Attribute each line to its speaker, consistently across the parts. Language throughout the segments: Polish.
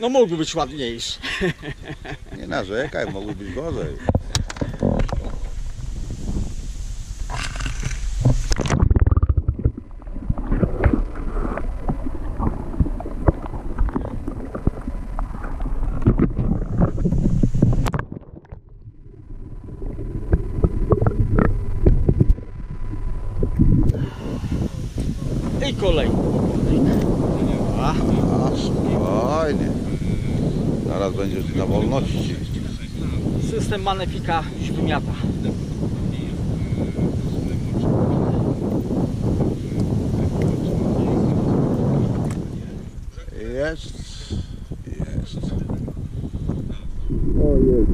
Speaker 1: No mógłby być ładniejszy.
Speaker 2: Nie narzekaj, mogły być gorzej.
Speaker 1: I kolejny.
Speaker 2: A, spokojnie. Zaraz będziesz na wolności.
Speaker 1: System Manefika już wymiata.
Speaker 2: Jest. Jest.
Speaker 3: O jest.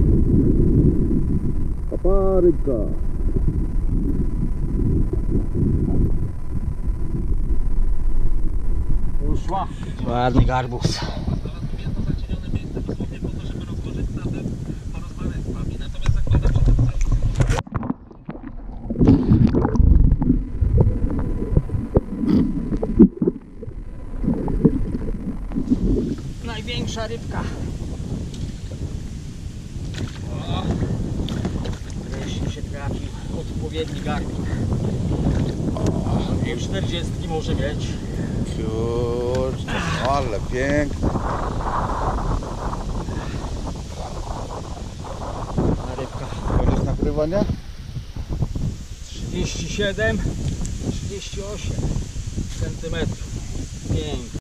Speaker 3: Paparyka.
Speaker 1: Uszła. Ładny garbus. Największa rybka. O, wreszcie się trafił odpowiedni garbik. I 40 może mieć.
Speaker 2: Kurczę, ale piękne.
Speaker 1: Rybka.
Speaker 2: Koniec nagrywania?
Speaker 1: 37, 38 centymetrów. Pięknie.